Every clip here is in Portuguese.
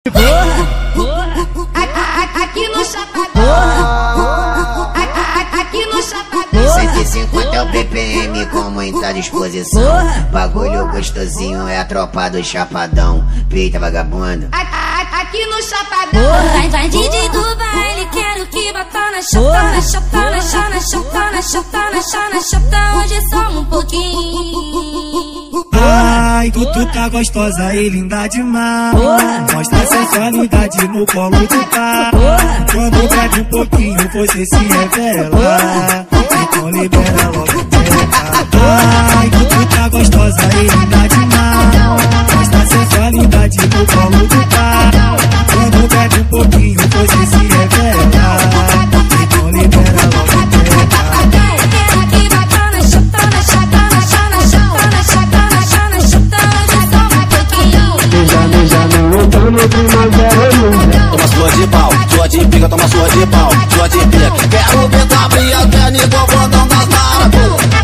Aqui no Chapadão, aqui no Chapadão, 150 é o BPM com muita disposição. Bagulho gostosinho é a tropa do Chapadão. Peita vagabundo. aqui no Chapadão. Vai DJ do baile, quero que bata na chata, chata, na chata, chata, na chata, na chata, chata, hoje é só um pouquinho. Ai, tu tá gostosa e linda demais. Mostra sensualidade no colo de pá. Quando bebe um pouquinho você se revela. Então libera logo tcheca. Ai, tu tá gostosa e linda demais. Mostra sensualidade no colo de pá. Quando bebe um pouquinho você se revela. Então libera logo tcheca. Toma sua de pau, sua de pica, toma sua de pau, sua de pica. Quero ver tu abrir a perna igual botão das maras.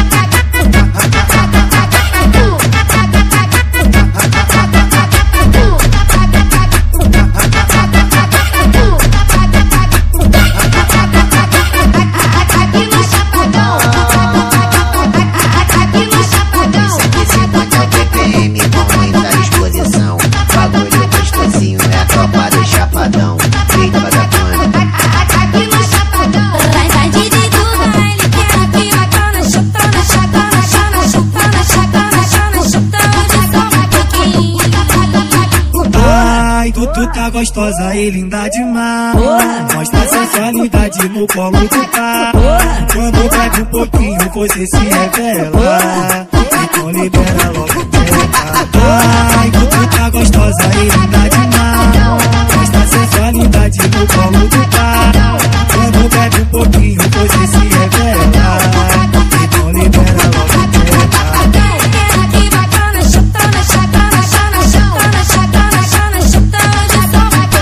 Chapadão, feita vagabunda. Aqui no Chapadão. Vai DJ do baile, quero que bata na chata, na chata, na chata, chata, na chata, na chata, chata, hoje é só um pouquinho. Ai, tu tá gostosa e linda demais. Mostra sensualidade no colo de pá. Quando bebe um pouquinho você se revela. Então libera logo tcheca. Ai, tu tá gostosa e linda demais. Mostra sensualidade no colo de pá. Quando bebe um pouquinho você se revela. Então libera logo tcheca. Quero que bata na chata, na chata, na chata, chata, na chata, na chata, chata, hoje é só um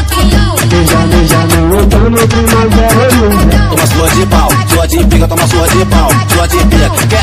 pouquinho. Toma sua de pau, sua de pica, toma sua de pau, sua de pica.